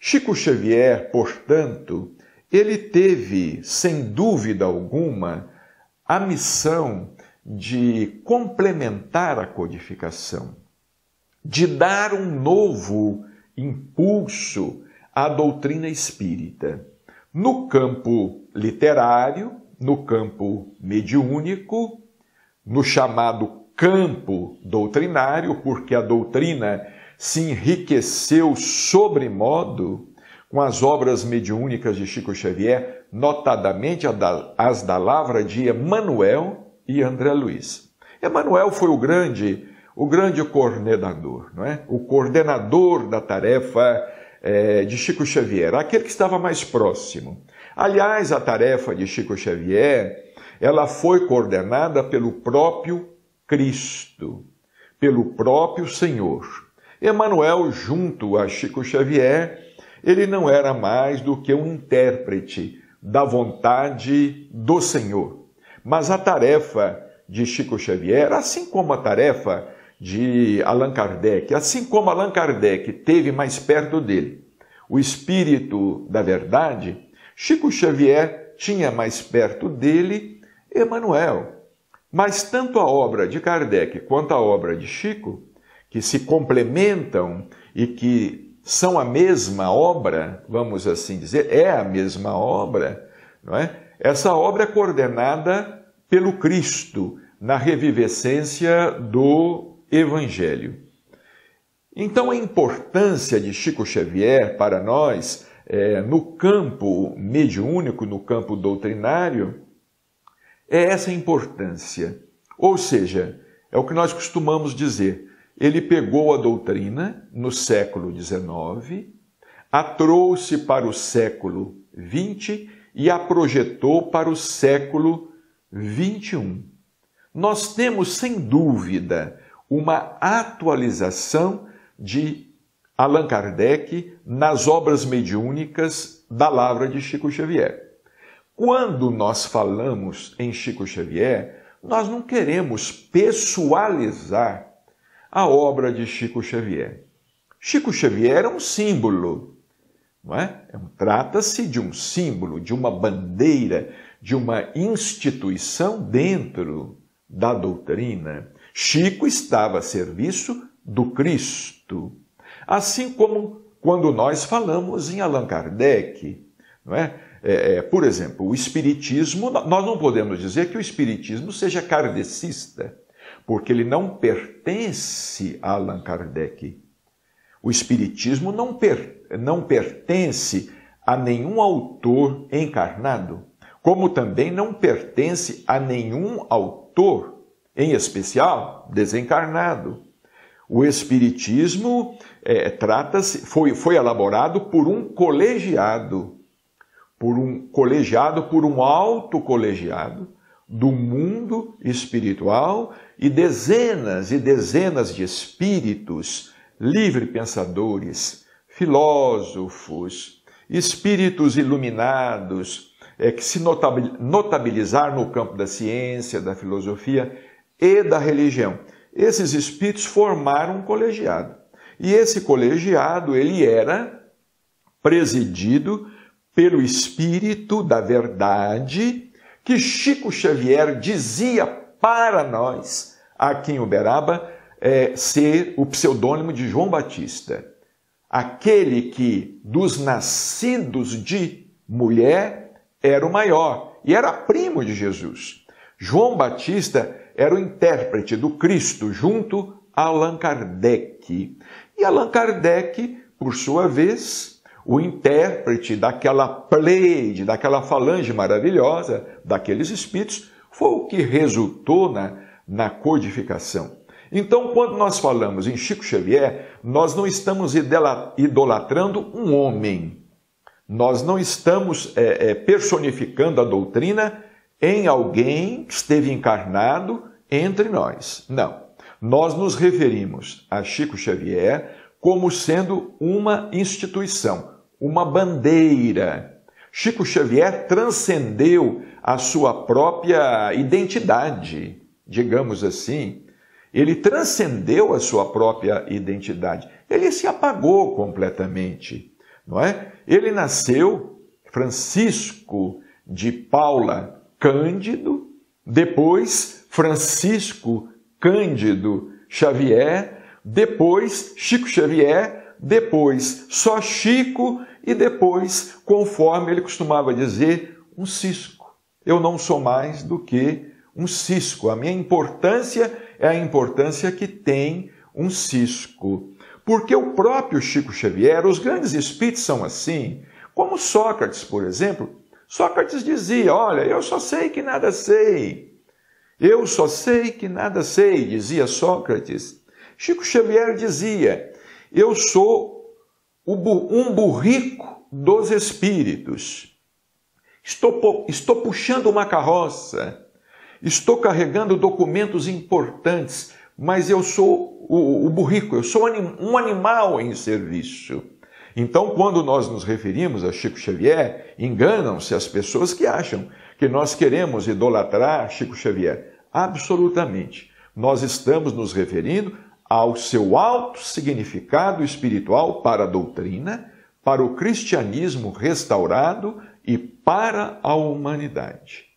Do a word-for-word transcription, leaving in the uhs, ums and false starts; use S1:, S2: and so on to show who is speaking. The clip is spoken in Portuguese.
S1: Chico Xavier, portanto, ele teve, sem dúvida alguma, a missão de complementar a codificação, de dar um novo impulso à doutrina espírita, no campo literário, no campo mediúnico, no chamado campo doutrinário, porque a doutrina se enriqueceu sobremodo com as obras mediúnicas de Chico Xavier, notadamente as da lavra de Emmanuel e André Luiz. Emmanuel foi o grande, o grande coordenador, não é? O coordenador da tarefa é, de Chico Xavier, aquele que estava mais próximo. Aliás, a tarefa de Chico Xavier, ela foi coordenada pelo próprio Cristo, pelo próprio Senhor. Emmanuel, junto a Chico Xavier, ele não era mais do que um intérprete da vontade do Senhor. Mas a tarefa de Chico Xavier, assim como a tarefa de Allan Kardec, assim como Allan Kardec teve mais perto dele o Espírito da Verdade, Chico Xavier tinha mais perto dele Emmanuel. Mas tanto a obra de Kardec quanto a obra de Chico, que se complementam e que são a mesma obra, vamos assim dizer, é a mesma obra, não é? Essa obra é coordenada pelo Cristo na revivescência do Evangelho. Então, a importância de Chico Xavier para nós, é, no campo mediúnico, no campo doutrinário, é essa importância. Ou seja, é o que nós costumamos dizer. Ele pegou a doutrina no século dezenove, a trouxe para o século vinte e a projetou para o século vinte e um. Nós temos, sem dúvida, uma atualização de Allan Kardec nas obras mediúnicas da lavra de Chico Xavier. Quando nós falamos em Chico Xavier, nós não queremos pessoalizar a obra de Chico Xavier. Chico Xavier é um símbolo, não é? Trata-se de um símbolo, de uma bandeira, de uma instituição dentro da doutrina. Chico estava a serviço do Cristo. Assim como quando nós falamos em Allan Kardec, não é? É, é, por exemplo, o Espiritismo, nós não podemos dizer que o Espiritismo seja kardecista, porque ele não pertence a Allan Kardec. O Espiritismo não, per, não pertence a nenhum autor encarnado, como também não pertence a nenhum autor, em especial, desencarnado. O Espiritismo é, trata-se, foi, foi elaborado por um colegiado, por um colegiado, por um alto colegiado do mundo espiritual e dezenas e dezenas de espíritos livre-pensadores, filósofos, espíritos iluminados, é, que se notabilizaram no campo da ciência, da filosofia e da religião. Esses espíritos formaram um colegiado. E esse colegiado, ele era presidido pelo Espírito da Verdade, que Chico Xavier dizia para nós, aqui em Uberaba, é, ser o pseudônimo de João Batista. Aquele que, dos nascidos de mulher, era o maior e era primo de Jesus. João Batista era o intérprete do Cristo junto a Allan Kardec. E Allan Kardec, por sua vez, o intérprete daquela pleide, daquela falange maravilhosa, daqueles espíritos, foi o que resultou na, na codificação. Então, quando nós falamos em Chico Xavier, nós não estamos idolatrando um homem. Nós não estamos é, é, personificando a doutrina em alguém que esteve encarnado entre nós. Não. Nós nos referimos a Chico Xavier como sendo uma instituição, uma bandeira. Chico Xavier transcendeu a sua própria identidade, digamos assim. Ele transcendeu a sua própria identidade. Ele se apagou completamente. não é? Ele nasceu, Francisco de Paula Cândido, depois Francisco Cândido Xavier, depois Chico Xavier, depois só Chico e depois, conforme ele costumava dizer, um cisco. Eu não sou mais do que um cisco. A minha importância é a importância que tem um cisco. Porque o próprio Chico Xavier, os grandes espíritos são assim, como Sócrates, por exemplo. Sócrates dizia, olha, eu só sei que nada sei. Eu só sei que nada sei, dizia Sócrates. Chico Xavier dizia, eu sou um burrico dos espíritos. Estou, estou puxando uma carroça, estou carregando documentos importantes, mas eu sou o, o burrico, eu sou um animal em serviço. Então, quando nós nos referimos a Chico Xavier, enganam-se as pessoas que acham que nós queremos idolatrar Chico Xavier. Absolutamente. Nós estamos nos referindo ao seu alto significado espiritual para a doutrina, para o cristianismo restaurado e para a humanidade.